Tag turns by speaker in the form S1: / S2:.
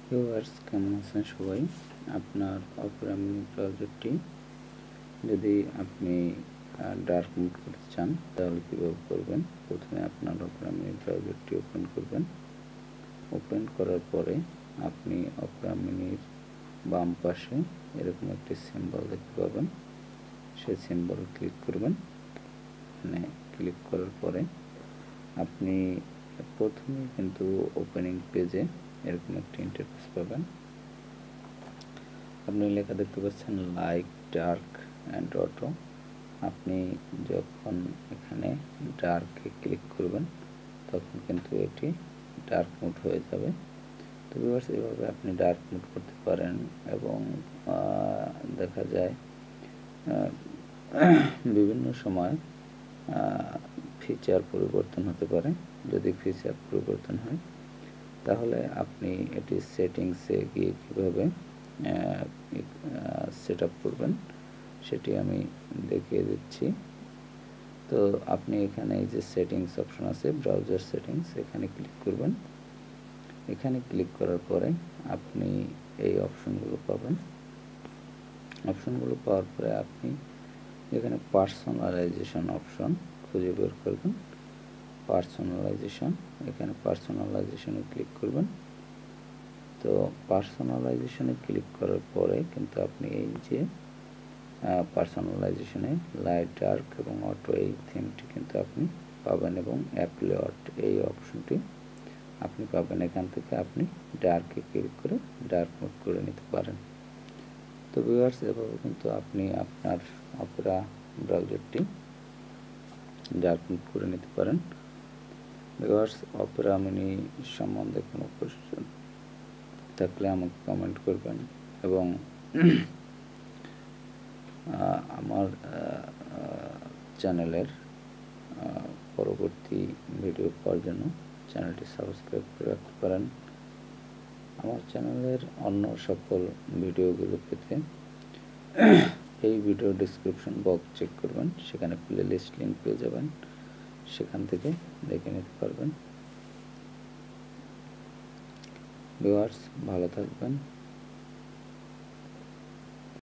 S1: Viewers, কেমন আছেন সবাই? আপনার অপেরা মিনি ব্রাউজারটি যদি আপনি ডার্ক মোড করতে চান তাহলে কীভাবে করবেন? প্রথমে আপনার অপেরা মিনি ব্রাউজারটি ওপেন করবেন। ওপেন করার পরে আপনি অপেরা মিনির বাম পাশে এরকম একটি সিম্বল দেখতে পাবেন। সেই সিম্বল ক্লিক করবেন। এখানে ক্লিক করার পরে আপনি প্রথমে কিন্তু ওপেনিং পেজে এরকম একটি ইন্টারফেস পাবেন। আপনি লেখা দেখতে পাচ্ছেন লাইট, ডার্ক অ্যান্ড অটো। আপনি যখন এখানে ডার্কে ক্লিক করবেন তখন কিন্তু এটি ডার্ক মোড হয়ে যাবে। তো ভিউয়ার্স, এভাবে আপনি ডার্ক মোড করতে পারেন এবং দেখা যায় বিভিন্ন সময় ফিচার পরিবর্তন হতে পারে। যদি ফিচার পরিবর্তন হয় তাহলে আপনি এটি সেটিংসে গিয়ে কীভাবে সেট আপ করবেন সেটি আমি দেখিয়ে দিচ্ছি। তো আপনি এখানে এই যে সেটিংস অপশন আছে, ব্রাউজার সেটিংস, এখানে ক্লিক করবেন। এখানে ক্লিক করার পরে আপনি এই অপশনগুলো পাবেন। অপশনগুলো পাওয়ার পরে আপনি এখানে পার্সোনালাইজেশন অপশন খুঁজে বের করবেন। পার্সোনালাইজেশন, এখানে পার্সোনালাইজেশনে ক্লিক করবেন। তো পার্সোনালাইজেশনে ক্লিক করার পরে কিন্তু আপনি এই যে পার্সোনালাইজেশনে লাইট, ডার্ক এবং অটো এই থিমটি কিন্তু আপনি পাবেন এবং অ্যাপ্লাই আর্ট এই অপশনটি আপনি পাবেন। এখান থেকে আপনি ডার্কে ক্লিক করে ডার্ক মোড করে নিতে পারেন। তো ভিউয়ার্স, এভাবে কিন্তু আপনি আপনার অপেরা ব্রাউজারটি ডার্ক মোড করে নিতে পারেন। ভিউয়ার্স, অপেরা মিনি সম্বন্ধে কোনো কোশ্চেন থাকলে আমাকে কমেন্ট করবেন এবং আমার চ্যানেলের পরবর্তী ভিডিও পাওয়ার জন্য চ্যানেলটি সাবস্ক্রাইব করে রাখতে পারেন। আমার চ্যানেলের অন্য সকল ভিডিওগুলো পেতে এই ভিডিও ডেসক্রিপশন বক্স চেক করবেন, সেখানে প্লেলিস্ট লিঙ্ক পেয়ে যাবেন, সেখান থেকে দেখে নিতে পারবেন। ভিউয়ার্স, ভালো থাকবেন।